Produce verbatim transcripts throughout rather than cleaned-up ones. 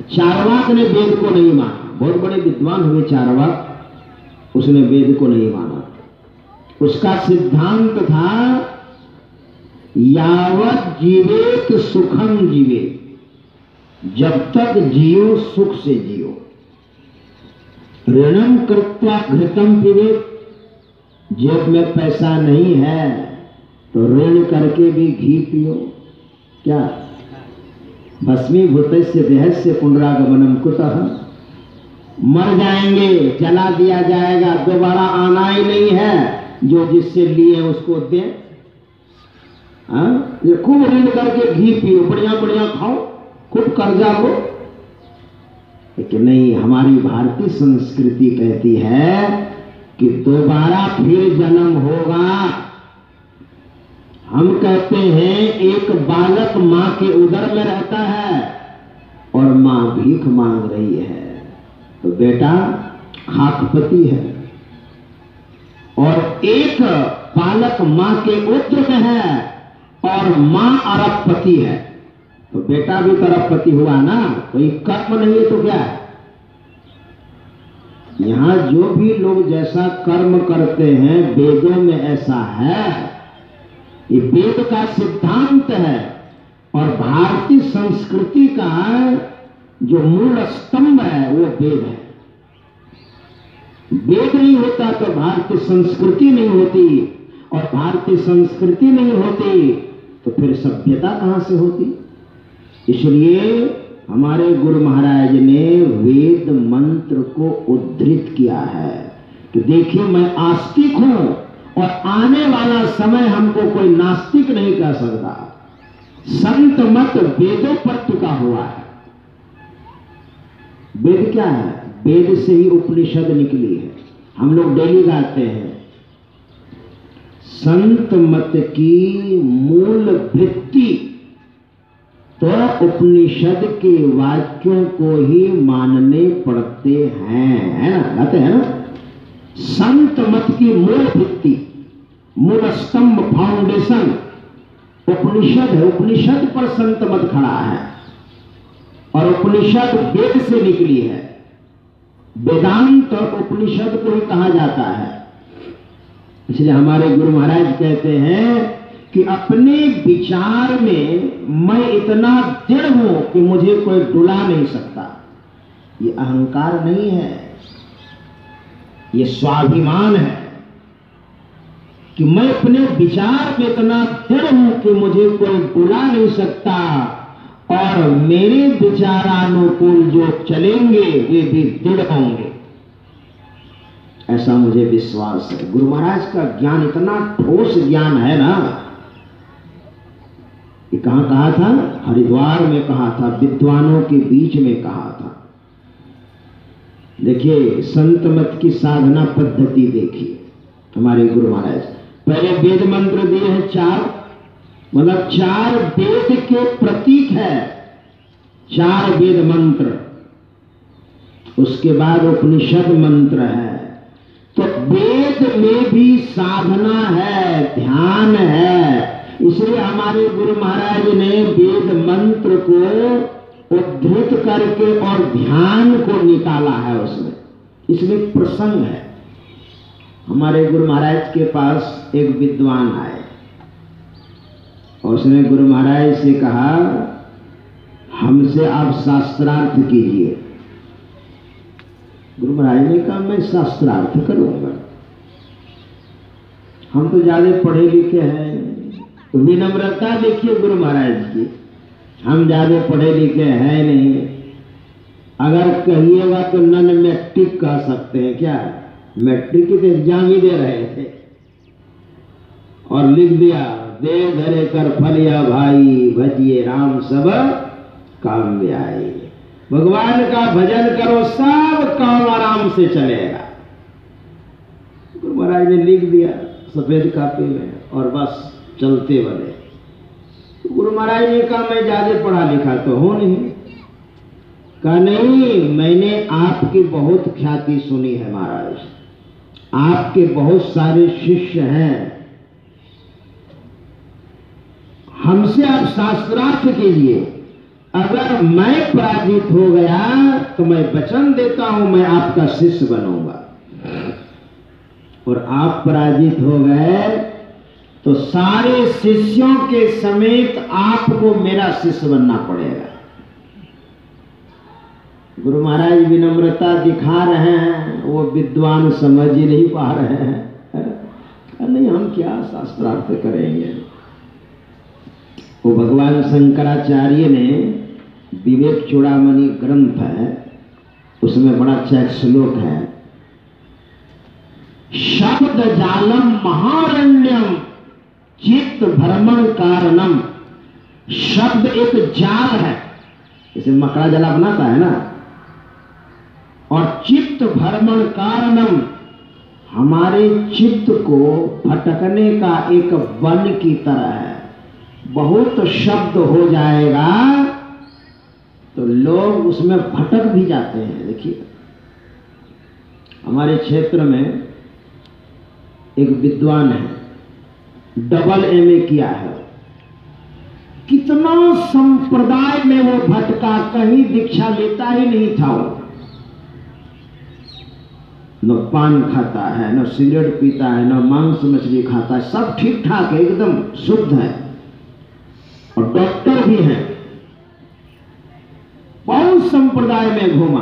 चारवाक ने वेद को नहीं माना, बहुत बड़े विद्वान हुए चारवाक, उसने वेद को नहीं माना। उसका सिद्धांत था यावत जीवेत सुखम जीवे, जब तक जियो सुख से जियो। ऋणम कृत्वा घृतम पिबेत, जेब में पैसा नहीं है तो ऋण करके भी घी पियो। क्या भस्मीभूतस्य देहस्य पुनरागमनम कुतः, मर जाएंगे, जला दिया जाएगा, दोबारा आना ही नहीं है, जो जिससे लिए उसको दे। हाँ, ये खूब ऋण करके घी पियो, बढ़िया बढ़िया खाओ, खूब कर्जा लो। लेकिन नहीं, हमारी भारतीय संस्कृति कहती है कि दोबारा फिर जन्म होगा। हम कहते हैं एक बालक मां के उदर में रहता है और मां भीख मांग रही है, तो बेटा खाकपति है, और एक बालक मां के उदर में है और मां अरबपति है, तो बेटा भी अरबपति हुआ ना। कोई कर्म नहीं है तो क्या है? यहां जो भी लोग जैसा कर्म करते हैं, वेदों में ऐसा है, ये वेद का सिद्धांत है। और भारतीय संस्कृति का जो मूल स्तंभ है वो वेद है। वेद नहीं होता तो भारतीय संस्कृति नहीं होती, और भारतीय संस्कृति नहीं होती तो फिर सभ्यता कहां से होती। इसलिए हमारे गुरु महाराज ने वेद मंत्र को उद्धृत किया है कि देखिए, मैं आस्तिक हूं और आने वाला समय हमको कोई नास्तिक नहीं कह सकता। संत मत वेदों पर टिका हुआ है। वेद क्या है? वेद से ही उपनिषद निकली है। हम लोग डेली गाते हैं, संत मत की मूल भित्ति तो उपनिषद के वाक्यों को ही मानने पड़ते हैं, है ना? गाते हैं ना? संत मत की मूल भित्ति, मूल स्तंभ, फाउंडेशन उपनिषद है। उपनिषद पर संत मत खड़ा है, और उपनिषद वेद से निकली है। वेदांत और उपनिषद को ही कहा जाता है। इसलिए हमारे गुरु महाराज कहते हैं कि अपने विचार में मैं इतना दृढ़ हूं कि मुझे कोई डुला नहीं सकता। ये अहंकार नहीं है, ये स्वाभिमान है कि मैं अपने विचार में इतना दृढ़ हूं कि मुझे कोई डुला नहीं सकता, और मेरे विचारानुकूल जो चलेंगे वे भी दृढ़ होंगे, ऐसा मुझे विश्वास है। गुरु महाराज का ज्ञान इतना ठोस ज्ञान है ना। ये कहां कहा था? हरिद्वार में कहा था, विद्वानों के बीच में कहा था। देखिए, संत मत की साधना पद्धति देखिए हमारे गुरु महाराज। पहले वेद मंत्र दिए हैं चार, मतलब चार वेद के प्रतीक है, चार वेद मंत्र। उसके बाद उपनिषद मंत्र है। तो वेद में भी साधना है, ध्यान है। इसलिए हमारे गुरु महाराज ने वेद मंत्र को उद्धृत करके और ध्यान को निकाला है उसमें। इसमें प्रसंग है। हमारे गुरु महाराज के पास एक विद्वान आए और उसने गुरु महाराज से कहा, हमसे आप शास्त्रार्थ कीजिए। गुरु महाराज ने कहा, मैं शास्त्रार्थ करूंगा, हम तो ज्यादा पढ़े लिखे हैं। तो विनम्रता देखिए गुरु महाराज की, हम ज्यादा पढ़े लिखे हैं नहीं। अगर कहिएगा तो नन मैट्रिक कह सकते हैं। क्या मैट्रिक के एग्जाम ही दे रहे थे और लिख दिया, दे धरे कर फलिया भाई, भजिए राम सब काम में आए। भगवान का भजन करो, सब काम आराम से चलेगा। गुरु महाराज ने लिख दिया सफेद कापी में और बस चलते बने। तो गुरु महाराज ने कहा, मैं ज्यादा पढ़ा लिखा तो हूं नहीं। कहा नहीं, मैंने आपकी बहुत ख्याति सुनी है महाराज, आपके बहुत सारे शिष्य हैं, हमसे आप शास्त्रार्थ कीजिए। अगर मैं पराजित हो गया तो मैं वचन देता हूं मैं आपका शिष्य बनूंगा, और आप पराजित हो गए तो सारे शिष्यों के समेत आपको मेरा शिष्य बनना पड़ेगा। गुरु महाराज विनम्रता दिखा रहे हैं, वो विद्वान समझ ही नहीं पा रहे हैं। नहीं, हम क्या शास्त्रार्थ करेंगे। वो भगवान शंकराचार्य ने विवेक चूड़ामणि ग्रंथ है, उसमें बड़ा अच्छा एक श्लोक है, शब्द जालम महारण्यम चित्त भ्रमण कारणम। शब्द एक जाल है, जैसे मकड़ा जला बनाता है ना, और चित्त भ्रमण कारणम, हमारे चित्त को भटकने का एक वन की तरह है। बहुत शब्द हो जाएगा तो लोग उसमें भटक भी जाते हैं। देखिए हमारे क्षेत्र में एक विद्वान है, डबल एम ए किया है, कितना संप्रदाय में वो भटका, कहीं दीक्षा लेता ही नहीं था। वो न पान खाता है, न सिगरेट पीता है, न मांस मछली खाता है, सब ठीक ठाक है, एकदम शुद्ध है, और डॉक्टर भी हैं। बहुत संप्रदाय में घूमा,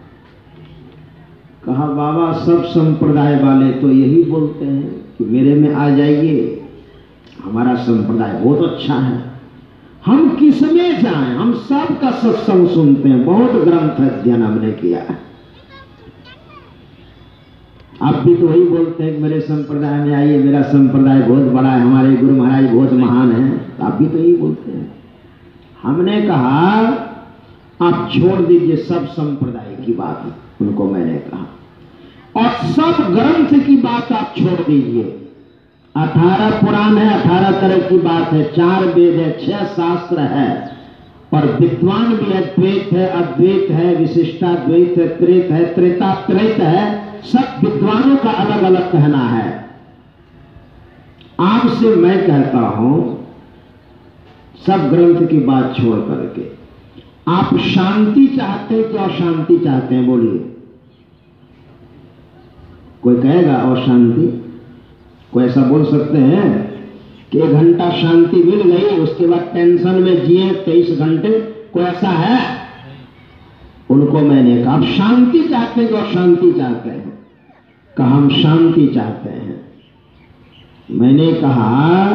कहा बाबा सब संप्रदाय वाले तो यही बोलते हैं कि मेरे में आ जाइए, हमारा संप्रदाय बहुत अच्छा है, हम किस में जाएं, हम सब का सत्संग सुनते हैं, बहुत ग्रंथ अध्ययन हमने किया है। आप भी तो वही बोलते हैं कि मेरे संप्रदाय में आइए, मेरा संप्रदाय बहुत बड़ा है, हमारे गुरु महाराज बहुत महान हैं, तो आप भी तो यही बोलते हैं। हमने कहा आप छोड़ दीजिए सब संप्रदाय की बात, उनको मैंने कहा, और सब ग्रंथ की बात आप छोड़ दीजिए। अठारह पुराण है, अठारह तरह की बात है, चार वेद है, छह शास्त्र है, और विद्वान भी है, द्वैत है, अद्वैत है, विशिष्टाद्वैत है, त्रेत है, त्रेतात्रैत है, सब विद्वानों का अलग अलग कहना है। आपसे मैं कहता हूं सब ग्रंथ की बात छोड़ करके आप शांति चाहते हैं कि अशांति चाहते हैं? बोलिए। कोई कहेगा अशांति? कोई ऐसा बोल सकते हैं कि एक घंटा शांति मिल गई उसके बाद टेंशन में जिए तेईस घंटे? कोई ऐसा है? उनको मैंने कहा आप शांति चाहते हैं कि अशांति चाहते हैं? कहा हम शांति चाहते हैं। मैंने कहा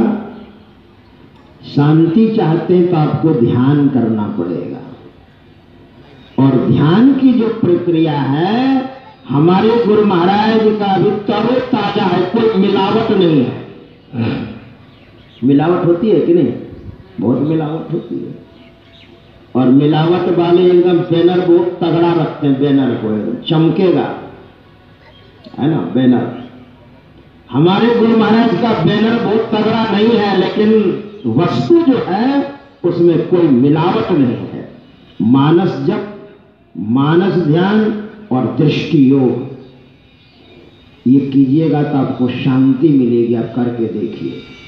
शांति चाहते हैं तो आपको ध्यान करना पड़ेगा, और ध्यान की जो प्रक्रिया है हमारे गुरु महाराज का अभी तरो ताजा है, कोई मिलावट नहीं है। मिलावट होती है कि नहीं? बहुत मिलावट होती है, और मिलावट वाले एकदम बैनर बहुत तगड़ा रखते हैं, बैनर को एकदम चमकेगा, है ना बैनर। हमारे गुरु महाराज का बैनर बहुत तगड़ा नहीं है, लेकिन वस्तु जो है उसमें कोई मिलावट नहीं है। मानस जप, मानस ध्यान और दृष्टि योग, ये कीजिएगा तो आपको शांति मिलेगी। आप करके देखिए।